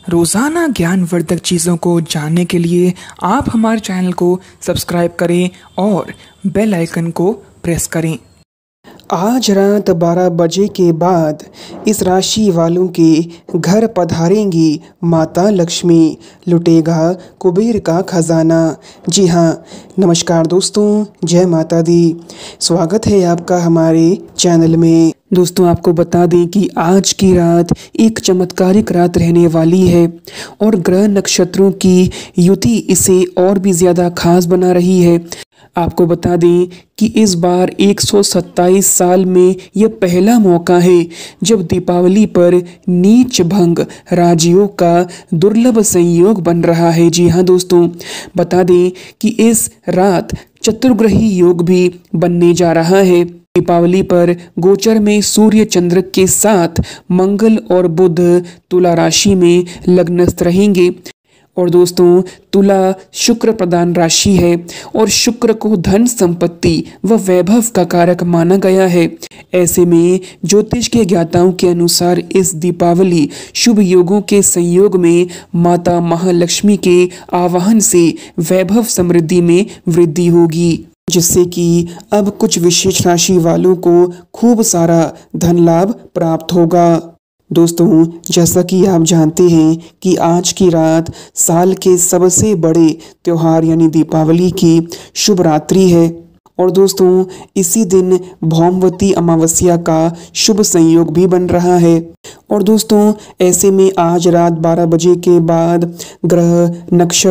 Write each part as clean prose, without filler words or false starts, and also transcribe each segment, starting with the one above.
रोज़ाना ज्ञानवर्धक चीज़ों को जानने के लिए आप हमारे चैनल को सब्सक्राइब करें और बेल आइकन को प्रेस करें। आज रात 12 बजे के बाद इस राशि वालों के घर पधारेंगी माता लक्ष्मी, लुटेगा कुबेर का खजाना। जी हाँ, नमस्कार दोस्तों, जय माता दी। स्वागत है आपका हमारे चैनल में। दोस्तों, आपको बता दें कि आज की रात एक चमत्कारिक रात रहने वाली है और ग्रह नक्षत्रों की युति इसे और भी ज़्यादा खास बना रही है। आपको बता दें कि इस बार 127 साल में यह पहला मौका है जब दीपावली पर नीच भंग राजयोग का दुर्लभ संयोग बन रहा है। जी हाँ दोस्तों, बता दें कि इस रात चतुर्ग्रही योग भी बनने जा रहा है। दीपावली पर गोचर में सूर्य चंद्र के साथ मंगल और बुध तुला राशि में लग्नस्थ रहेंगे। और दोस्तों, तुला शुक्र प्रधान राशि है और शुक्र को धन संपत्ति व वैभव का कारक माना गया है। ऐसे में ज्योतिष के ज्ञाताओं के अनुसार इस दीपावली शुभ योगों के संयोग में माता महालक्ष्मी के आवाहन से वैभव समृद्धि में वृद्धि होगी, जिससे कि अब कुछ विशेष राशि वालों को खूब सारा धन लाभ प्राप्त होगा। दोस्तों, जैसा कि आप जानते हैं कि आज की रात साल के सबसे बड़े त्योहार यानी दीपावली की शुभ रात्रि है और दोस्तों, इसी दिन भौमवती अमावस्या का शुभ संयोग भी बन रहा है। और दोस्तों, ऐसे में आज रात 12 बजे के बाद ग्रह,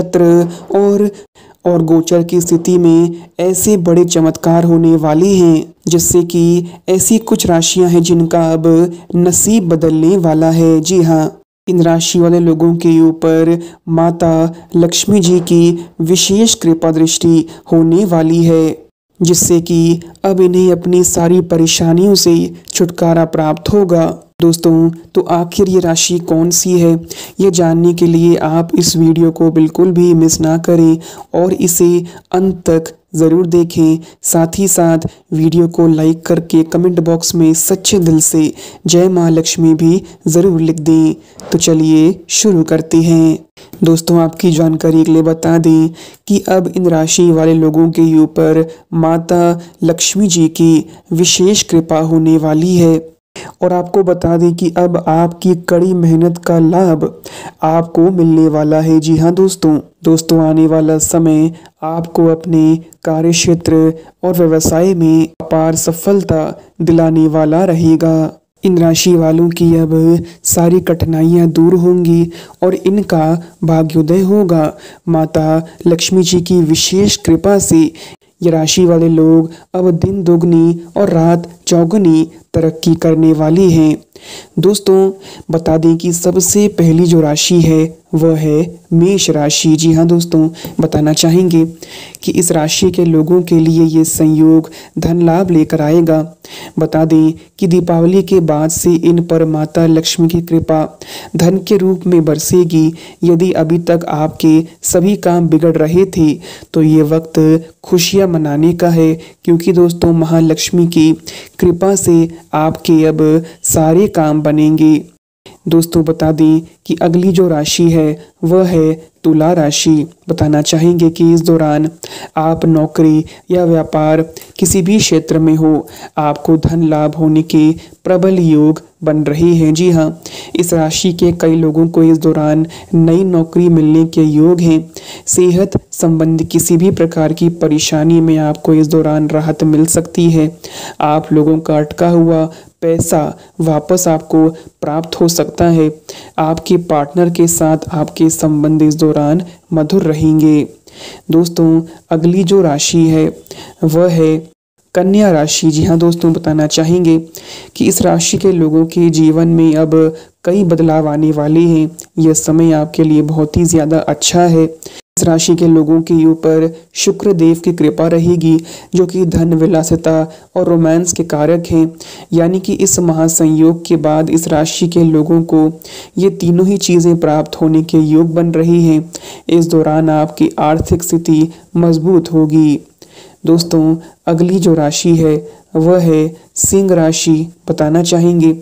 नक्षत्र और गोचर की स्थिति में ऐसे बड़े चमत्कार होने वाले हैं, जिससे कि ऐसी कुछ राशियां हैं जिनका अब नसीब बदलने वाला है। जी हाँ, इन राशि वाले लोगों के ऊपर माता लक्ष्मी जी की विशेष कृपा दृष्टि होने वाली है, जिससे कि अब इन्हें अपनी सारी परेशानियों से छुटकारा प्राप्त होगा। दोस्तों, तो आखिर ये राशि कौन सी है, ये जानने के लिए आप इस वीडियो को बिल्कुल भी मिस ना करें और इसे अंत तक ज़रूर देखें। साथ ही साथ वीडियो को लाइक करके कमेंट बॉक्स में सच्चे दिल से जय माँ लक्ष्मी भी ज़रूर लिख दें। तो चलिए शुरू करते हैं। दोस्तों, आपकी जानकारी के लिए बता दें कि अब इन राशि वाले लोगों के ऊपर माता लक्ष्मी जी की विशेष कृपा होने वाली है और आपको बता दें कि अब आपकी कड़ी मेहनत का लाभ आपको मिलने वाला है। जी हाँ दोस्तों, आने वाला समय आपको अपने कार्य क्षेत्र और व्यवसाय में अपार सफलता दिलाने वाला रहेगा। इन राशि वालों की अब सारी कठिनाइयां दूर होंगी और इनका भाग्योदय होगा। माता लक्ष्मी जी की विशेष कृपा से ये राशि वाले लोग अब दिन दोगुनी और रात चौगुनी तरक्की करने वाली हैं। दोस्तों, बता दें कि सबसे पहली जो राशि है वह है मेष राशि। जी हाँ दोस्तों, बताना चाहेंगे कि इस राशि के लोगों के लिए ये संयोग धन लाभ लेकर आएगा। बता दें कि दीपावली के बाद से इन पर माता लक्ष्मी की कृपा धन के रूप में बरसेगी। यदि अभी तक आपके सभी काम बिगड़ रहे थे तो ये वक्त खुशियाँ मनाने का है, क्योंकि दोस्तों महालक्ष्मी की कृपा से आपके अब सारे काम बनेंगे। दोस्तों, बता दें कि अगली जो राशि है वह है तुला राशि। बताना चाहेंगे कि इस दौरान आप नौकरी या व्यापार किसी भी क्षेत्र में हो, आपको धन लाभ होने के प्रबल योग बन रहे हैं। जी हाँ, इस राशि के कई लोगों को इस दौरान नई नौकरी मिलने के योग हैं। सेहत संबंधी किसी भी प्रकार की परेशानी में आपको इस दौरान राहत मिल सकती है। आप लोगों का अटका हुआ पैसा वापस आपको प्राप्त हो सकता है। आपके पार्टनर के साथ आपके संबंध इस दौरान मधुर रहेंगे। दोस्तों, अगली जो राशि है वह है कन्या राशि। जी हाँ दोस्तों, बताना चाहेंगे कि इस राशि के लोगों के जीवन में अब कई बदलाव आने वाले हैं। यह समय आपके लिए बहुत ही ज़्यादा अच्छा है। इस राशि के लोगों के ऊपर शुक्र देव की कृपा रहेगी, जो कि धन, विलासिता और रोमांस के कारक हैं। यानी कि इस महासंयोग के बाद इस राशि के लोगों को ये तीनों ही चीज़ें प्राप्त होने के योग बन रही हैं। इस दौरान आपकी आर्थिक स्थिति मजबूत होगी। दोस्तों, अगली जो राशि है वह है सिंह राशि। बताना चाहेंगे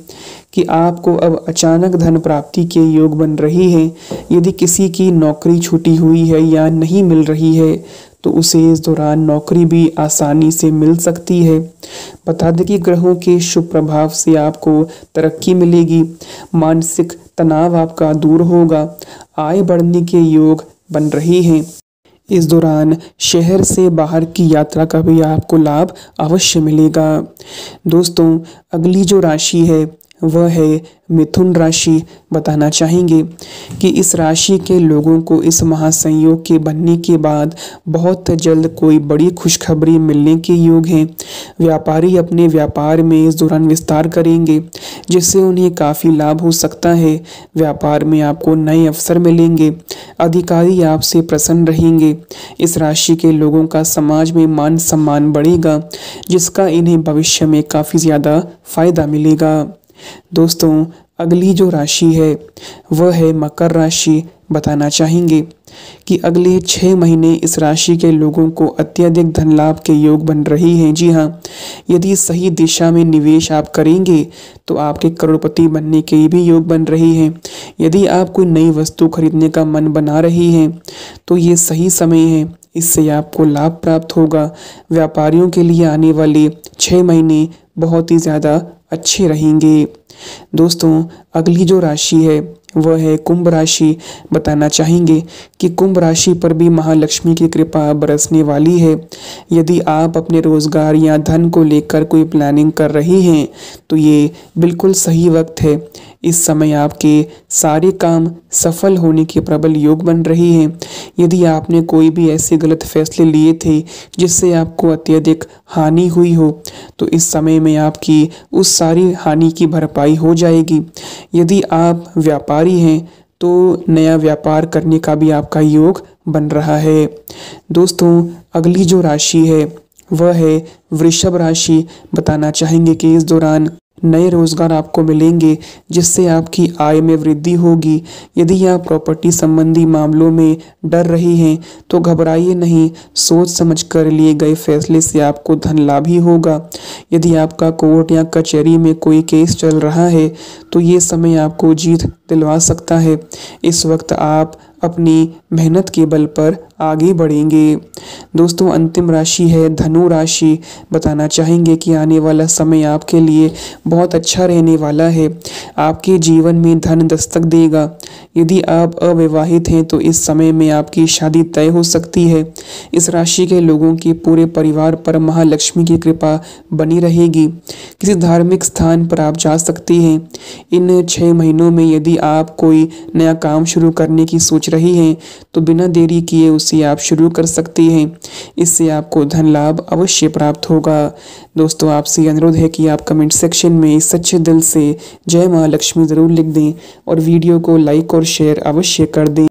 कि आपको अब अचानक धन प्राप्ति के योग बन रही हैं। यदि किसी की नौकरी छूटी हुई है या नहीं मिल रही है तो उसे इस दौरान नौकरी भी आसानी से मिल सकती है। बता दें कि ग्रहों के शुभ प्रभाव से आपको तरक्की मिलेगी, मानसिक तनाव आपका दूर होगा, आय बढ़ने के योग बन रहे हैं। इस दौरान शहर से बाहर की यात्रा का भी आपको लाभ अवश्य मिलेगा। दोस्तों, अगली जो राशि है वह है मिथुन राशि। बताना चाहेंगे कि इस राशि के लोगों को इस महासंयोग के बनने के बाद बहुत जल्द कोई बड़ी खुशखबरी मिलने के योग हैं। व्यापारी अपने व्यापार में इस दौरान विस्तार करेंगे जिससे उन्हें काफ़ी लाभ हो सकता है। व्यापार में आपको नए अवसर मिलेंगे, अधिकारी आपसे प्रसन्न रहेंगे। इस राशि के लोगों का समाज में मान सम्मान बढ़ेगा जिसका इन्हें भविष्य में काफ़ी ज़्यादा फायदा मिलेगा। दोस्तों, अगली जो राशि है वह है मकर राशि। बताना चाहेंगे कि अगले 6 महीने इस राशि के लोगों को अत्यधिक धन लाभ के योग बन रही हैं। जी हाँ, यदि सही दिशा में निवेश आप करेंगे तो आपके करोड़पति बनने के भी योग बन रहे हैं। यदि आप कोई नई वस्तु खरीदने का मन बना रही हैं तो ये सही समय है, इससे आपको लाभ प्राप्त होगा। व्यापारियों के लिए आने वाले 6 महीने बहुत ही ज़्यादा अच्छे रहेंगे। दोस्तों, अगली जो राशि है वह है कुंभ राशि। बताना चाहेंगे कि कुंभ राशि पर भी महालक्ष्मी की कृपा बरसने वाली है। यदि आप अपने रोजगार या धन को लेकर कोई प्लानिंग कर रही हैं तो ये बिल्कुल सही वक्त है। इस समय आपके सारे काम सफल होने के प्रबल योग बन रहे हैं। यदि आपने कोई भी ऐसे गलत फैसले लिए थे जिससे आपको अत्यधिक हानि हुई हो तो इस समय में आपकी उस सारी हानि की भरपाई हो जाएगी। यदि आप व्यापारी हैं तो नया व्यापार करने का भी आपका योग बन रहा है। दोस्तों, अगली जो राशि है वह है वृषभ राशि। बताना चाहेंगे कि इस दौरान नए रोजगार आपको मिलेंगे जिससे आपकी आय में वृद्धि होगी। यदि आप प्रॉपर्टी संबंधी मामलों में डर रही हैं तो घबराइए नहीं, सोच समझकर लिए गए फैसले से आपको धन लाभ ही होगा। यदि आपका कोर्ट या कचहरी में कोई केस चल रहा है तो ये समय आपको जीत दिलवा सकता है। इस वक्त आप अपनी मेहनत के बल पर आगे बढ़ेंगे। दोस्तों, अंतिम राशि है धनु राशि। बताना चाहेंगे कि आने वाला समय आपके लिए बहुत अच्छा रहने वाला है। आपके जीवन में धन दस्तक देगा। यदि आप अविवाहित हैं तो इस समय में आपकी शादी तय हो सकती है। इस राशि के लोगों के पूरे परिवार पर महालक्ष्मी की कृपा बनी रहेगी। किसी धार्मिक स्थान पर आप जा सकती हैं। इन 6 महीनों में यदि आप कोई नया काम शुरू करने की सोच रही हैं तो बिना देरी किए उसे आप शुरू कर सकती हैं। इससे आपको धन लाभ अवश्य प्राप्त होगा। दोस्तों, आपसे अनुरोध है कि आप कमेंट सेक्शन में सच्चे दिल से जय मां लक्ष्मी ज़रूर लिख दें और वीडियो को लाइक और शेयर अवश्य कर दें।